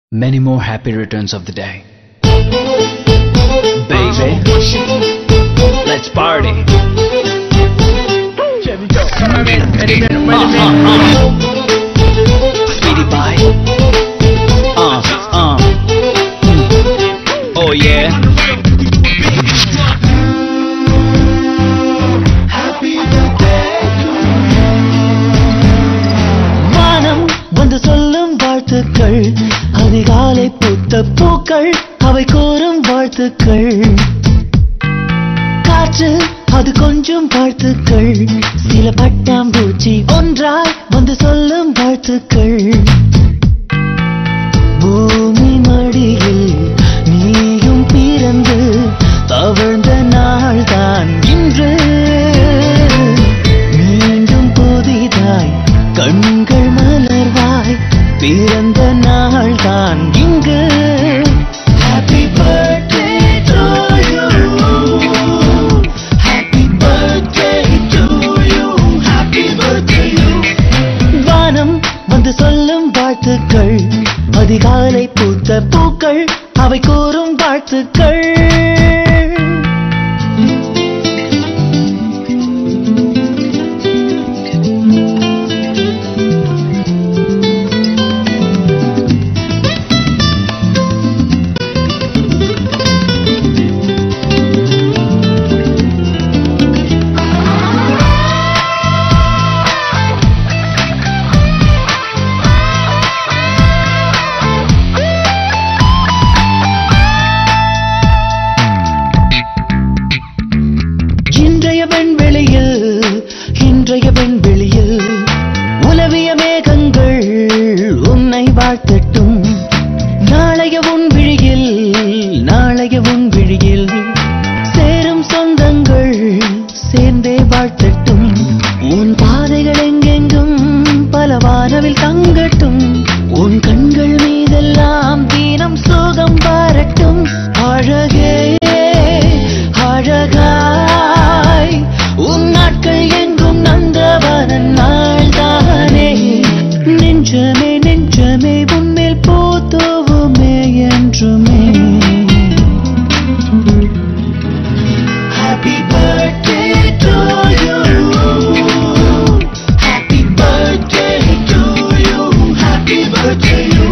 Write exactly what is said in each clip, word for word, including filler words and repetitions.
Many more happy returns of the day. Baby, let's party. Speedy pie. Uh, uh. Oh yeah. Happy birthday to you. வானம் வந்து சொல்லும் வாழ்த்துக்கள், அதிகாலை பூத்த பூக்கள் அவை கூறும் வாழ்த்துக்கள். காற்று அது கொஞ்சம் வாழ்த்துக்கள், சில பட்டாம்பூச்சி ஒன்றாய் வந்து சொல்லும் வாழ்த்துக்கள். பூமி மடியில் நீயும் பிறந்து தவழ்ந்த நாள்தான் இன்று. மீண்டும் புதிதாய் கண்கள் மலர்வாய் பிறந்த நாள்தான் இங்கு. Happy birthday to you. Happy birthday to you. Happy birthday you. வானம் வந்து சொல்லும் வாழ்த்துக்கள், அதிகாலை பூத்த பூக்கள் அவை கூறும் வாழ்த்துக்கள். இன்றைய வெண்வெளியில் இன்றைய வெண்வெளியில் உலவிய மேகங்கள் உன்னை வாழ்த்தட்டும். நாளைய உன் விழியில் நாளைய உன் விழியில் சேரும் சொந்தங்கள் சேர்ந்தே வாழ்த்தட்டும். உன் பாதைகள் எங்கெங்கும் பல வானவில் தங்கட்டும். உன் கண்கள் மீதெல்லாம் தீனம் சோகம் வரட்டும். அழகே அழகாய் உன் நாட்கள் எங்கும் நந்தவனன் நாள்தானே. நெஞ்சமே நெஞ்சமே உன்மேல் போத்துவுமே என்றுமே. Happy birthday to you. Happy birthday to you. Happy birthday you.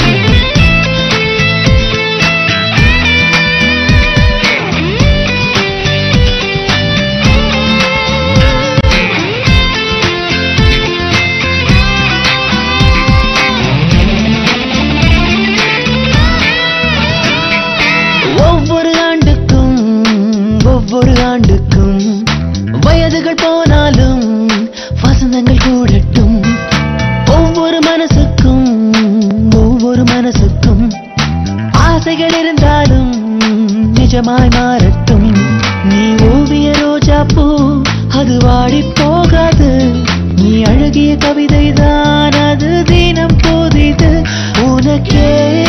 ஒவ்வொரு ஆண்டுக்கும் ஒவ்வொரு ஆண்டுக்கும் வயதுகள் போனாலும் வசந்தங்கள் கூடட்டும். ஒவ்வொரு மனசுக்கும் ஒவ்வொரு மனசுக்கும் ஆசைகள் இருந்தாலும் நிஜமாய் மாறட்டும். நீ ஓவிய ரோஜா பூ அது வாடி போகாது. நீ அழகிய கவிதை தான் அது தினம் போதிது. உனக்கே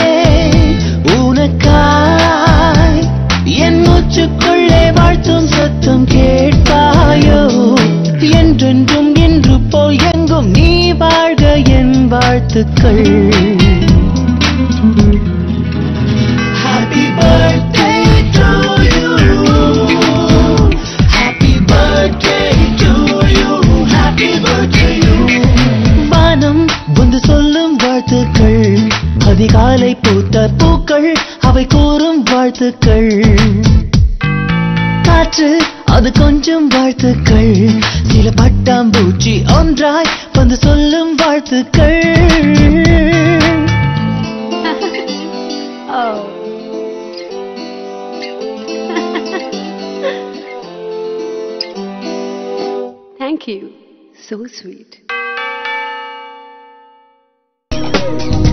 உனக்காய் என் மூச்சுக்குள்ளே வாழ்த்தும் சத்தம் கேட்பாயோ. என்றென்றும் இன்று போல் எங்கும் நீ வாழ்க என் வாழ்த்துக்கள். Happy birthday to you. Happy birthday to you. Happy birthday you. வானம் வந்து சொல்லும் வாழ்த்துக்கள், அதிகாலை பூத்த பூக்கள் அவை கூறும் வாழ்த்துக்கள். காற்று அது கொஞ்சம் வாழ்த்துக்கள், சில பட்டாம்பூச்சி ஒன்றாய் வந்து சொல்லும் வாழ்த்துக்கள். Oh. Thank you. So sweet.